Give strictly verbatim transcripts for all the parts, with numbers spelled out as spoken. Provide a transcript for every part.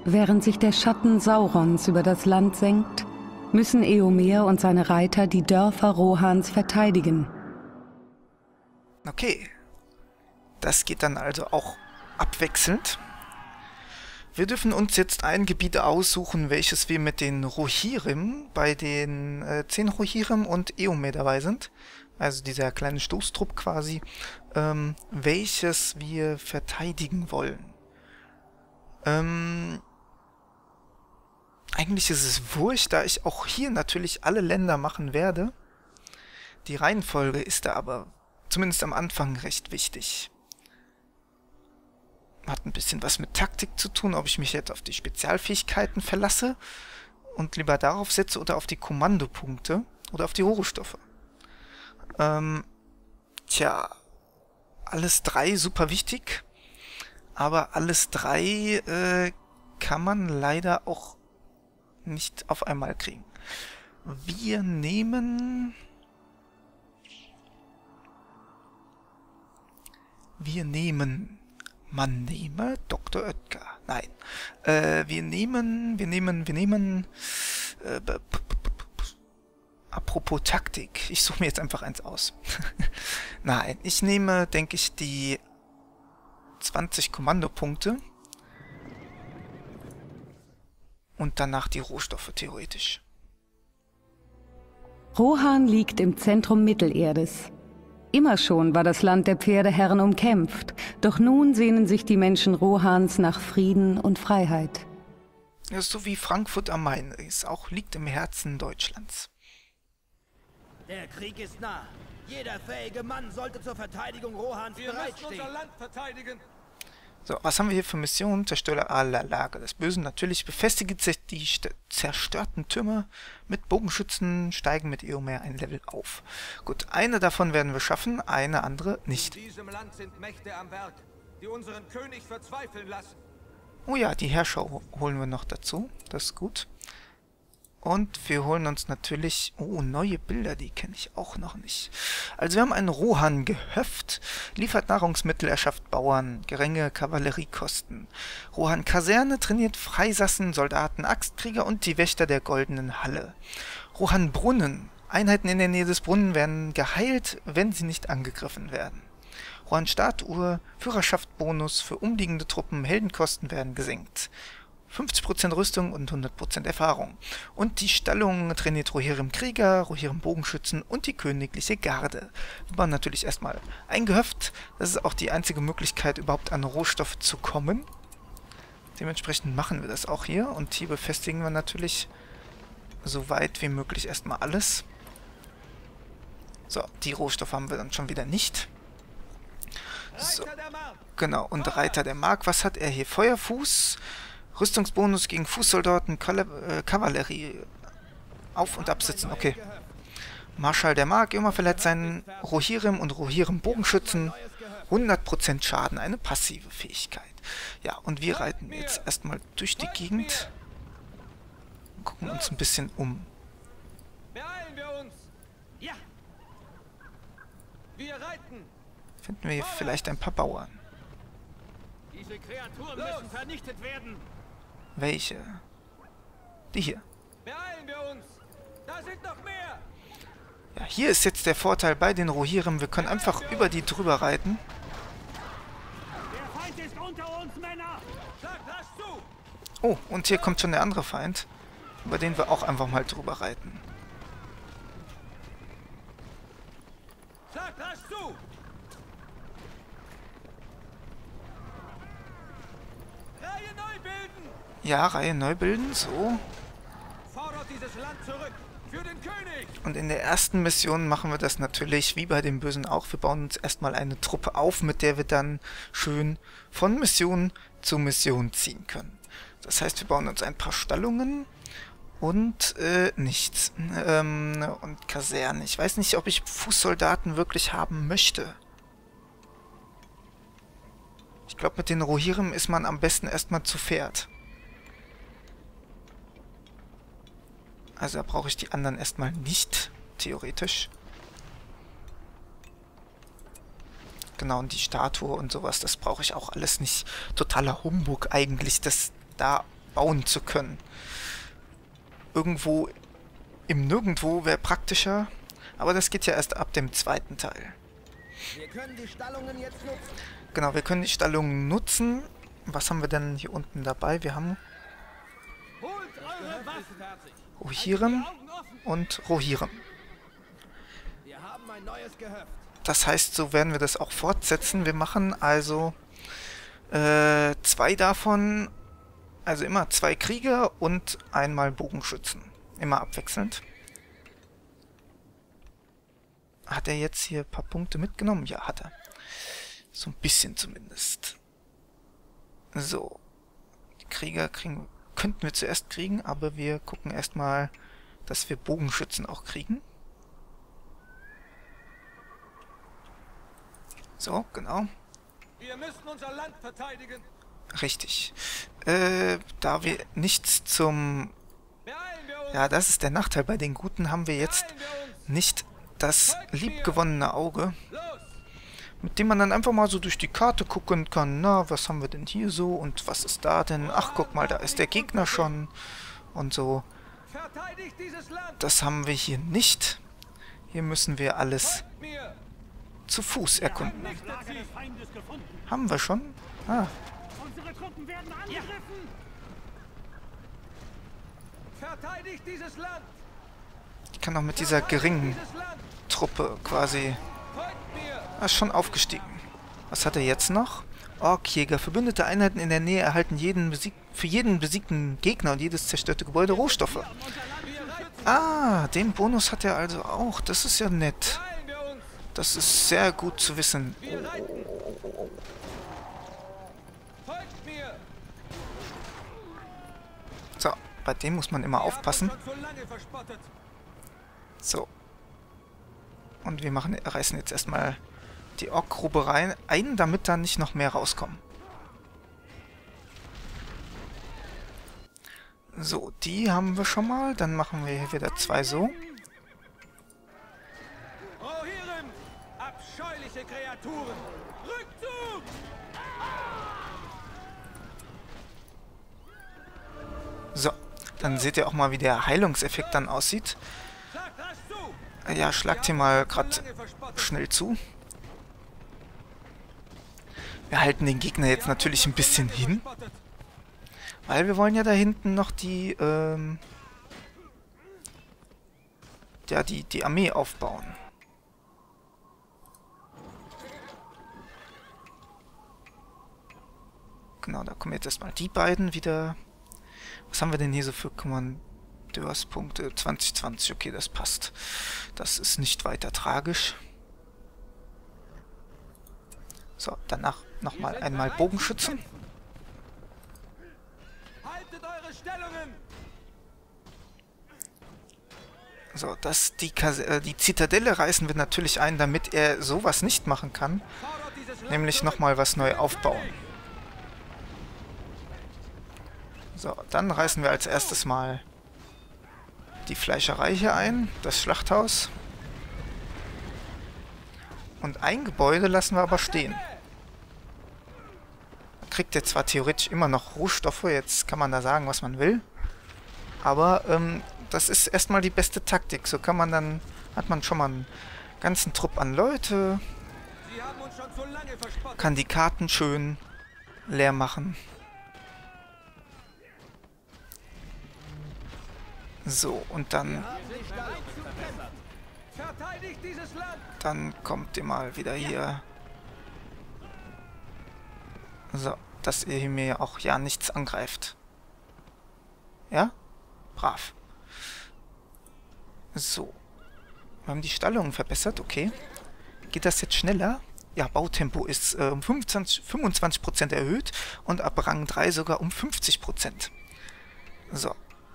Während sich der Schatten Saurons über das Land senkt, müssen Éomer und seine Reiter die Dörfer Rohans verteidigen. Okay. Das geht dann also auch abwechselnd. Wir dürfen uns jetzt ein Gebiet aussuchen, welches wir mit den Rohirrim, bei den äh, zehn Rohirrim und Éomer dabei sind, also dieser kleine Stoßtrupp quasi, ähm, welches wir verteidigen wollen. Ähm, eigentlich ist es wurscht, da ich auch hier natürlich alle Länder machen werde. Die Reihenfolge ist da aber zumindest am Anfang recht wichtig. Hat ein bisschen was mit Taktik zu tun, ob ich mich jetzt auf die Spezialfähigkeiten verlasse und lieber darauf setze oder auf die Kommandopunkte oder auf die Rohstoffe. Ähm, tja, alles drei super wichtig, aber alles drei äh, kann man leider auch nicht auf einmal kriegen. Wir nehmen... Wir nehmen... Man nehme Doktor Oetker. Nein. Äh, wir nehmen... Wir nehmen... Wir nehmen... Äh, apropos Taktik. Ich suche mir jetzt einfach eins aus. Nein, ich nehme, denke ich, die zwanzig Kommandopunkte. Und danach die Rohstoffe, theoretisch. Rohan liegt im Zentrum Mittelerdes. Immer schon war das Land der Pferdeherren umkämpft, doch nun sehnen sich die Menschen Rohans nach Frieden und Freiheit. Ja, so wie Frankfurt am Main ist, auch liegt im Herzen Deutschlands. Der Krieg ist nah. Jeder fähige Mann sollte zur Verteidigung Rohans bereitstehen. Wir müssen unser Land verteidigen. So, was haben wir hier für Missionen? Zerstöre aller Lager des Bösen. Natürlich befestige die zerstörten Türme mit Bogenschützen, steigen mit Éomer ein Level auf. Gut, eine davon werden wir schaffen, eine andere nicht. In diesem Land sind Mächte am Werk, die unseren König verzweifeln lassen. Oh ja, die Herrscher holen wir noch dazu. Das ist gut. Und wir holen uns natürlich... Oh, neue Bilder, die kenne ich auch noch nicht. Also wir haben einen Rohan-Gehöft, liefert Nahrungsmittel, erschafft Bauern, geringe Kavalleriekosten. Rohan-Kaserne trainiert Freisassen, Soldaten, Axtkrieger und die Wächter der Goldenen Halle. Rohan-Brunnen. Einheiten in der Nähe des Brunnen werden geheilt, wenn sie nicht angegriffen werden. Rohan-Statue, Führerschaft-Bonus für umliegende Truppen, Heldenkosten werden gesenkt. fünfzig Prozent Rüstung und hundert Prozent Erfahrung. Und die Stallung trainiert Rohirrim Krieger, Rohirrim Bogenschützen und die königliche Garde. Wir bauen natürlich erstmal ein Gehöft. Das ist auch die einzige Möglichkeit, überhaupt an Rohstoffe zu kommen. Dementsprechend machen wir das auch hier. Und hier befestigen wir natürlich so weit wie möglich erstmal alles. So, die Rohstoffe haben wir dann schon wieder nicht. So, genau, und Reiter der Mark. Was hat er hier? Feuerfuß... Rüstungsbonus gegen Fußsoldaten, äh, Kavallerie. Auf- und absitzen, okay. Marschall der Mark, immer verletzt seinen Rohirrim und Rohirrim Bogenschützen. hundert Prozent Schaden, eine passive Fähigkeit. Ja, und wir reiten jetzt erstmal durch die Gegend. Und gucken uns ein bisschen um. Beeilen wir uns! Ja! Wir reiten! Finden wir hier vielleicht ein paar Bauern. Diese Kreaturen müssen vernichtet werden! Welche? Die hier. Beeilen wir uns! Da sind noch mehr! Ja, hier ist jetzt der Vorteil bei den Rohirrim. Wir können einfach über die drüber reiten. Der Feind ist unter uns, Männer! Sagt rasch zu! Oh, und hier kommt schon der andere Feind, über den wir auch einfach mal drüber reiten. Sagt rasch zu! Reihe neu bilden! Ja, Reihe neu bilden, so. Fordert dieses Land zurück! Für den König! Und in der ersten Mission machen wir das natürlich, wie bei dem Bösen auch. Wir bauen uns erstmal eine Truppe auf, mit der wir dann schön von Mission zu Mission ziehen können. Das heißt, wir bauen uns ein paar Stallungen und äh, nichts. Ähm, und Kasernen. Ich weiß nicht, ob ich Fußsoldaten wirklich haben möchte. Ich glaube, mit den Rohirrim ist man am besten erstmal zu Pferd. Also da brauche ich die anderen erstmal nicht, theoretisch. Genau, und die Statue und sowas, das brauche ich auch alles nicht. Totaler Humbug eigentlich, das da bauen zu können. Irgendwo im Nirgendwo wäre praktischer, aber das geht ja erst ab dem zweiten Teil. Wir können die Stallungen jetzt nutzen. Genau, wir können die Stallungen nutzen. Was haben wir denn hier unten dabei? Wir haben Rohirrim und Rohirrim. Wir haben ein neues Gehöft. Das heißt, so werden wir das auch fortsetzen. Wir machen also äh, zwei davon, also immer zwei Krieger und einmal Bogenschützen. Immer abwechselnd. Hat er jetzt hier ein paar Punkte mitgenommen? Ja, hat er. So ein bisschen zumindest. So. Die Krieger kriegen, könnten wir zuerst kriegen, aber wir gucken erstmal, dass wir Bogenschützen auch kriegen. So, genau. Wir müssen unser Land verteidigen. Richtig. Äh, da wir nichts zum... Ja, das ist der Nachteil. Bei den Guten haben wir jetzt nicht das liebgewonnene Auge, mit dem man dann einfach mal so durch die Karte gucken kann. Na, was haben wir denn hier so und was ist da denn? Ach, guck mal, da ist der Gegner schon und so. Das haben wir hier nicht. Hier müssen wir alles zu Fuß erkunden. Haben wir schon? Ah. Unsere Truppen werden angegriffen! Verteidigt dieses Land! Ich kann auch mit dieser geringen Truppe quasi... Ah, ist schon aufgestiegen. Was hat er jetzt noch? Orkjäger. Verbündete Einheiten in der Nähe erhalten jeden besieg für jeden besiegten Gegner und jedes zerstörte Gebäude Rohstoffe. Ah, den Bonus hat er also auch. Das ist ja nett. Das ist sehr gut zu wissen. Oh. So, bei dem muss man immer aufpassen. So. Und wir machen, reißen jetzt erstmal die Ork-Grube rein, ein, damit da nicht noch mehr rauskommen. So, die haben wir schon mal. Dann machen wir hier wieder zwei so. Rohirrim! Abscheuliche Kreaturen! Rückzug! So, dann seht ihr auch mal, wie der Heilungseffekt dann aussieht. Ja, schlagt hier mal gerade schnell zu. Wir halten den Gegner jetzt natürlich ein bisschen hin. Weil wir wollen ja da hinten noch die, ähm... ja, die, die Armee aufbauen. Genau, da kommen jetzt erstmal die beiden wieder. Was haben wir denn hier so für Kommandeurspunkte? zwanzig zwanzig, okay, das passt. Das ist nicht weiter tragisch. So, danach nochmal einmal Bogenschützen. Haltet eure Stellungen! So, das, die, Kas äh, die Zitadelle reißen wir natürlich ein, damit er sowas nicht machen kann. Nämlich nochmal was neu aufbauen. So, dann reißen wir als erstes mal die Fleischerei hier ein, das Schlachthaus. Und ein Gebäude lassen wir aber stehen. Da kriegt er zwar theoretisch immer noch Rohstoffe, jetzt kann man da sagen, was man will. Aber ähm, das ist erstmal die beste Taktik. So kann man dann, hat man schon mal einen ganzen Trupp an Leute. Kann die Karten schön leer machen. So, und dann... Dann kommt ihr mal wieder hier... So, dass ihr mir auch ja nichts angreift. Ja? Brav. So. Wir haben die Stallungen verbessert, okay. Geht das jetzt schneller? Ja, Bautempo ist äh, um fünfundzwanzig Prozent erhöht und ab Rang drei sogar um fünfzig Prozent. So.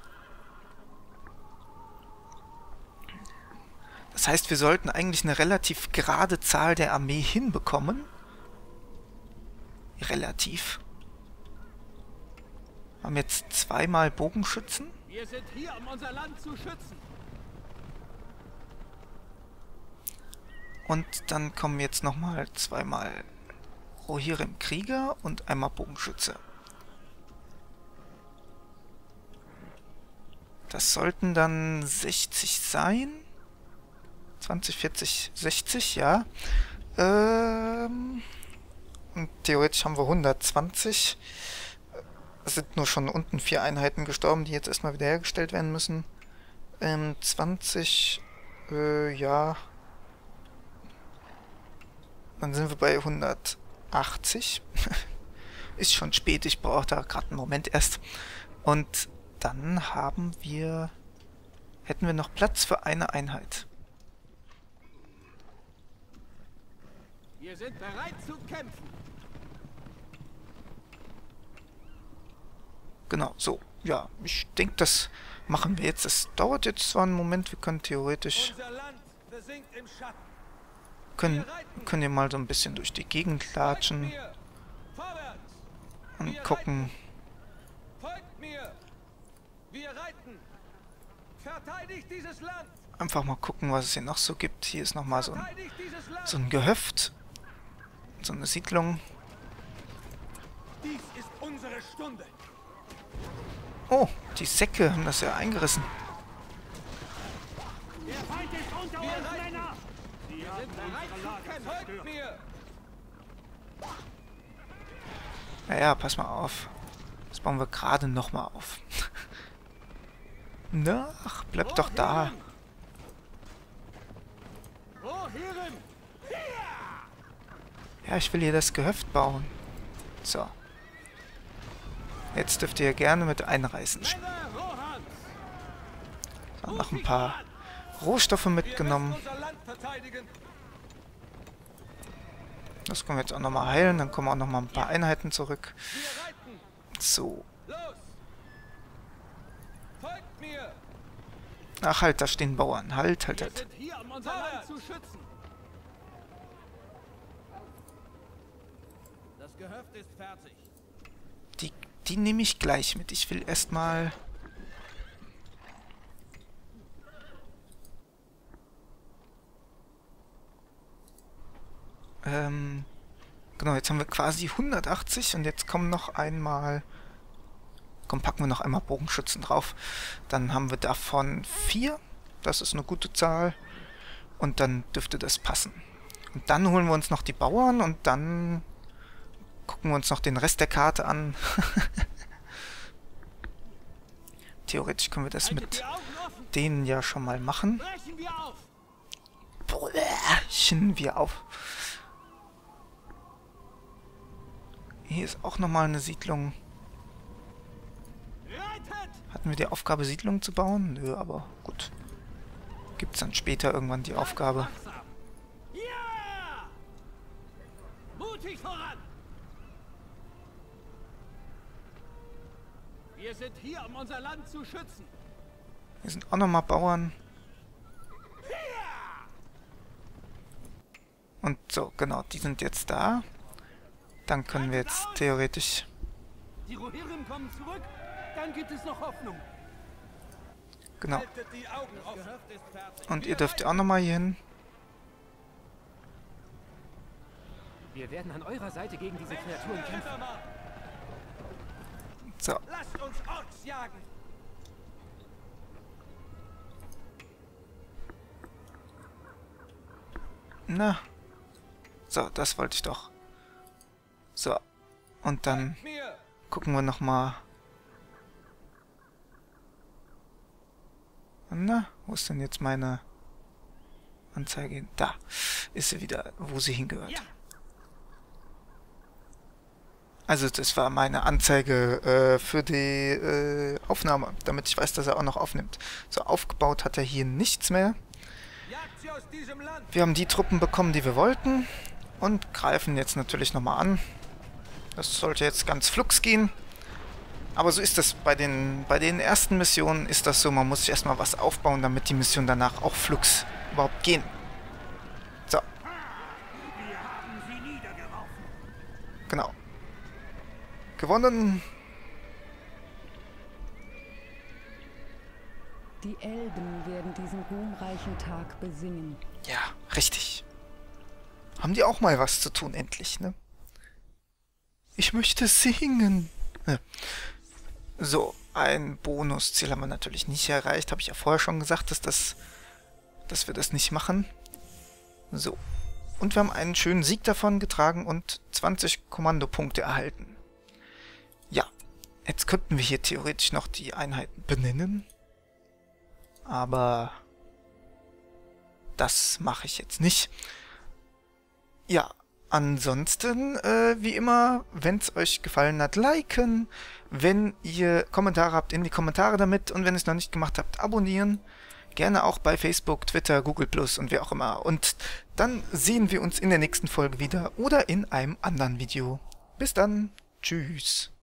Das heißt, wir sollten eigentlich eine relativ gerade Zahl der Armee hinbekommen. Relativ. Wir haben jetzt zweimal Bogenschützen. Wir sind hier, um unser Land zu schützen. Und dann kommen jetzt nochmal zweimal Rohirrim Krieger und einmal Bogenschütze. Das sollten dann sechzig sein. zwanzig, vierzig, sechzig, ja. Ähm, und theoretisch haben wir hundertzwanzig. Es sind nur schon unten vier Einheiten gestorben, die jetzt erstmal wieder hergestellt werden müssen. Ähm, zwanzig, äh, ja. Dann sind wir bei hundertachtzig. Ist schon spät, ich brauche da gerade einen Moment erst. Und dann haben wir... hätten wir noch Platz für eine Einheit. Wir sind bereit zu kämpfen. Genau, so. Ja, ich denke, das machen wir jetzt. Das dauert jetzt zwar einen Moment, wir können theoretisch... Unser Land versinkt im Schatten. Können, können wir mal so ein bisschen durch die Gegend latschen Vorwärts! und gucken. Folgt mir! Wir reiten! Verteidigt dieses Land! Einfach mal gucken, was es hier noch so gibt. Hier ist nochmal so ein, Verteidigt dieses Land! so ein Gehöft. So eine Siedlung. Dies ist unsere Stunde! Oh, die Säcke haben das ja eingerissen. Der Feind ist unter Wir uns, reiten. Männer! Sie Wir haben sind bereit unsere zu Lage kämpfen! Folgt zerstört. mir! Naja, pass mal auf. Das bauen wir gerade nochmal auf. Na, ach, bleib doch da. Wohin? Ja, ich will hier das Gehöft bauen. So. Jetzt dürft ihr gerne mit einreißen. Männer Rohans! So, noch ein paar Rohstoffe mitgenommen. Wir müssen unser Land verteidigen! Das können wir jetzt auch nochmal heilen. Dann kommen auch nochmal ein paar Einheiten zurück. Wir reiten! So. Los! Folgt mir! Ach halt, da stehen Bauern. Halt, halt, Wir halt. sind hier, um unser Land zu schützen! Das Gehöft ist fertig. Die, die nehme ich gleich mit. Ich will erstmal... Ähm... Genau, jetzt haben wir quasi hundertachtzig und jetzt kommen noch einmal... Komm, packen wir noch einmal Bogenschützen drauf. Dann haben wir davon vier. Das ist eine gute Zahl. Und dann dürfte das passen. Und dann holen wir uns noch die Bauern und dann gucken wir uns noch den Rest der Karte an. Theoretisch können wir das Haltet mit die Augen offen! denen ja schon mal machen. Brechen wir auf! Brechen wir auf. Hier ist auch nochmal eine Siedlung. Reitet! Hatten wir die Aufgabe, Siedlungen zu bauen? Nö, aber gut. Gibt es dann später irgendwann die Aufgabe. Langsam. Ja! Mutig voran! Wir sind hier, um unser Land zu schützen. Hier sind auch nochmal Bauern. Und so, genau, die sind jetzt da. Dann können wir jetzt theoretisch... Die Rohirrim kommen zurück, dann gibt es noch Hoffnung. Genau. Haltet die Augen offen. Das Gehöft ist fertig. Und ihr dürft auch nochmal hier hin. Wir werden an eurer Seite gegen diese Kreaturen kämpfen. So, Lasst uns Orks jagen. na. So, das wollte ich doch. So, und dann Mir! gucken wir nochmal. Na, wo ist denn jetzt meine Anzeige? Da ist sie wieder, wo sie hingehört. Ja! Also das war meine Anzeige äh, für die äh, Aufnahme, damit ich weiß, dass er auch noch aufnimmt. So, aufgebaut hat er hier nichts mehr. Jagt sie aus diesem Land! Wir haben die Truppen bekommen, die wir wollten. Und greifen jetzt natürlich nochmal an. Das sollte jetzt ganz flugs gehen. Aber so ist das bei den, bei den ersten Missionen ist das so, man muss sich erstmal was aufbauen, damit die Missionen danach auch flugs überhaupt gehen. So. Wir haben sie niedergeworfen. Genau. Gewonnen. Die Elben werden diesen ruhmreichen Tag besingen. Ja, richtig. Haben die auch mal was zu tun, endlich, ne? Ich möchte singen. Ja. So, ein Bonusziel haben wir natürlich nicht erreicht. Habe ich ja vorher schon gesagt, dass, das, dass wir das nicht machen. So. Und wir haben einen schönen Sieg davon getragen und zwanzig Kommandopunkte erhalten. Ja. Jetzt könnten wir hier theoretisch noch die Einheiten benennen. Aber das mache ich jetzt nicht. Ja. Ansonsten, äh, wie immer, wenn es euch gefallen hat, liken. Wenn ihr Kommentare habt, in die Kommentare damit. Und wenn ihr es noch nicht gemacht habt, abonnieren. Gerne auch bei Facebook, Twitter, Google Plus und wie auch immer. Und dann sehen wir uns in der nächsten Folge wieder oder in einem anderen Video. Bis dann. Tschüss.